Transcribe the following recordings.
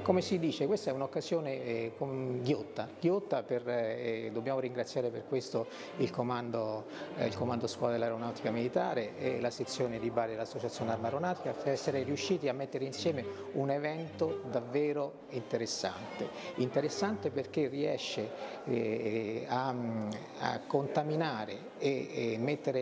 Come si dice, questa è un'occasione ghiotta dobbiamo ringraziare per questo il comando Scuola dell'Aeronautica Militare e la sezione di Bari dell'Associazione Arma Aeronautica per essere riusciti a mettere insieme un evento davvero interessante perché riesce a contaminare e mettere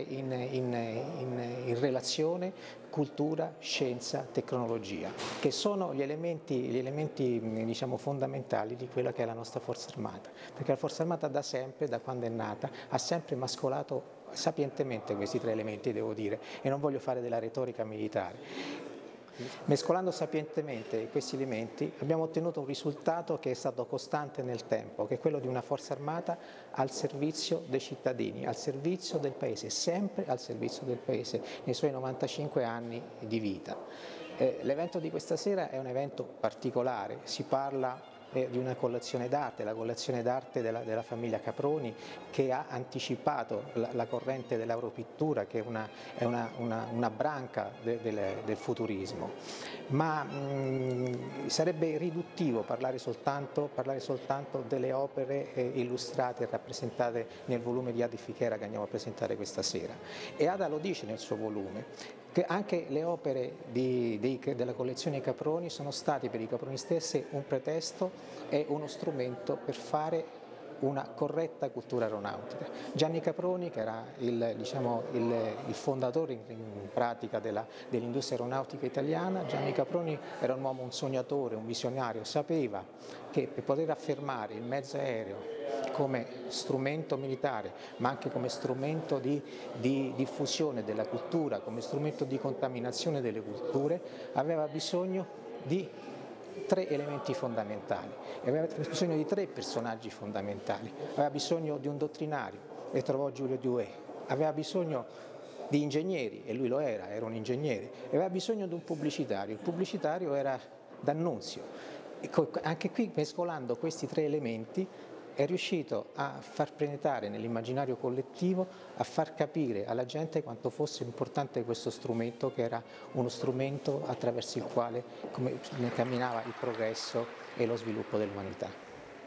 in relazione cultura, scienza, tecnologia, che sono gli elementi diciamo, fondamentali di quella che è la nostra Forza Armata, perché la Forza Armata da sempre, da quando è nata, ha sempre mescolato sapientemente questi tre elementi, devo dire, e non voglio fare della retorica militare. Mescolando sapientemente questi elementi abbiamo ottenuto un risultato che è stato costante nel tempo, che è quello di una Forza Armata al servizio dei cittadini, al servizio del Paese, sempre al servizio del Paese nei suoi 95 anni di vita. L'evento di questa sera è un evento particolare, si parla di una collezione d'arte, la collezione d'arte della famiglia Caproni che ha anticipato la corrente dell'auropittura che è una branca del futurismo, ma sarebbe riduttivo parlare soltanto delle opere illustrate e rappresentate nel volume di Adi Fichera che andiamo a presentare questa sera. E Ada lo dice nel suo volume, che anche le opere della collezione Caproni sono state per i Caproni stessi un pretesto e uno strumento per fare una corretta cultura aeronautica. Gianni Caproni, che era il fondatore in pratica dell'industria aeronautica italiana, Gianni Caproni era un uomo, un sognatore, un visionario, sapeva che per poter affermare il mezzo aereo come strumento militare, ma anche come strumento di diffusione della cultura, come strumento di contaminazione delle culture, aveva bisogno di tre elementi fondamentali, aveva bisogno di tre personaggi fondamentali, aveva bisogno di un dottrinario, e trovò Giulio Douhet, aveva bisogno di ingegneri, e lui lo era un ingegnere, e aveva bisogno di un pubblicitario, il pubblicitario era D'Annunzio. Anche qui, mescolando questi tre elementi, è riuscito a far penetrare nell'immaginario collettivo, a far capire alla gente quanto fosse importante questo strumento, che era uno strumento attraverso il quale camminava il progresso e lo sviluppo dell'umanità.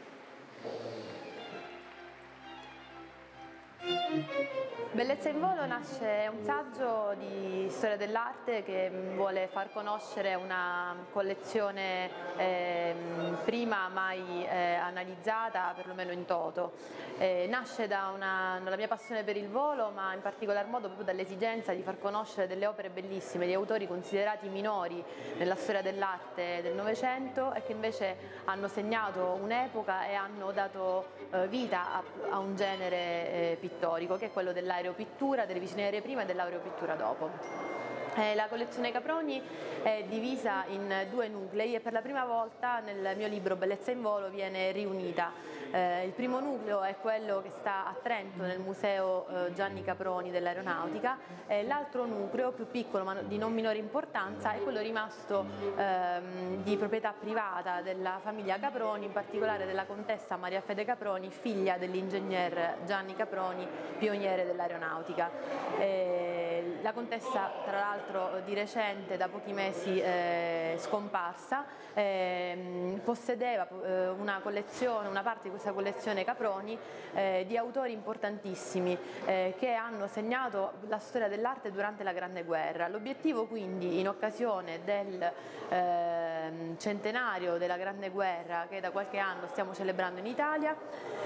Bellezza in volo nasce un saggio di storia dell'arte che vuole far conoscere una collezione prima mai analizzata, perlomeno in toto. Nasce dalla mia passione per il volo, ma in particolar modo proprio dall'esigenza di far conoscere delle opere bellissime di autori considerati minori nella storia dell'arte del Novecento e che invece hanno segnato un'epoca e hanno dato vita a un genere pittorico, che è quello dell'aeropittura, delle visioni aeree prima e dell'aeropittura dopo. La collezione Caproni è divisa in due nuclei e per la prima volta nel mio libro Bellezza in volo viene riunita. Il primo nucleo è quello che sta a Trento nel museo Gianni Caproni dell'Aeronautica, l'altro nucleo più piccolo ma di non minore importanza è quello rimasto di proprietà privata della famiglia Caproni, in particolare della contessa Maria Fede Caproni, figlia dell'ingegner Gianni Caproni, pioniere dell'aeronautica. La contessa, tra l'altro di recente, da pochi mesi scomparsa, possedeva una collezione, una parte di questa collezione Caproni di autori importantissimi che hanno segnato la storia dell'arte durante la Grande Guerra. L'obiettivo quindi, in occasione del centenario della Grande Guerra che da qualche anno stiamo celebrando in Italia,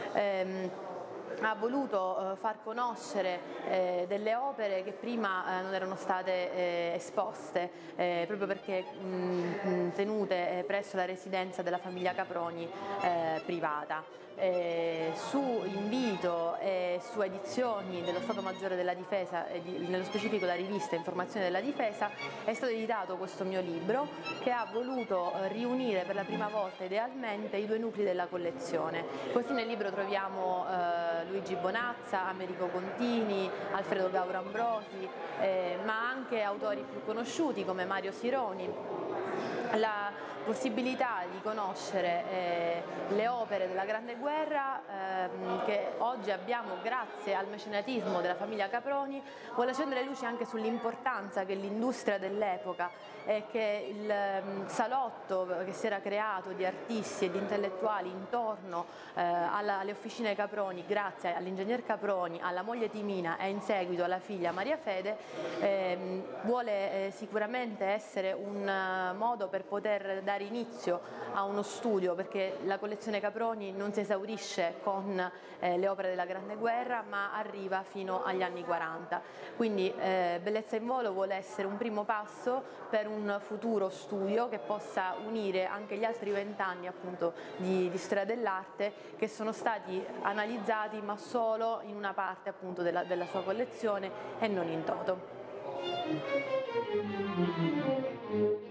ha voluto far conoscere delle opere che prima non erano state esposte, proprio perché tenute presso la residenza della famiglia Caproni privata. Su invito e su edizioni dello Stato Maggiore della Difesa, nello specifico la rivista Informazione della Difesa, è stato editato questo mio libro che ha voluto riunire per la prima volta idealmente i due nuclei della collezione. Così nel libro troviamo Luigi Bonazza, Americo Contini, Alfredo Gauro Ambrosi, ma anche autori più conosciuti come Mario Sironi, la possibilità di conoscere le opere della Grande Guerra che oggi abbiamo grazie al mecenatismo della famiglia Caproni, vuole accendere luci anche sull'importanza che l'industria dell'epoca e che il salotto che si era creato di artisti e di intellettuali intorno alle officine Caproni, grazie all'ingegner Caproni, alla moglie Timina e in seguito alla figlia Maria Fede, vuole sicuramente essere un modo per poter dare inizio a uno studio, perché la collezione Caproni non si esaurisce con le opere della Grande Guerra, ma arriva fino agli anni 40. Quindi Bellezza in Volo vuole essere un primo passo per un futuro studio che possa unire anche gli altri 20 anni appunto di storia dell'arte che sono stati analizzati ma solo in una parte appunto della sua collezione e non in toto.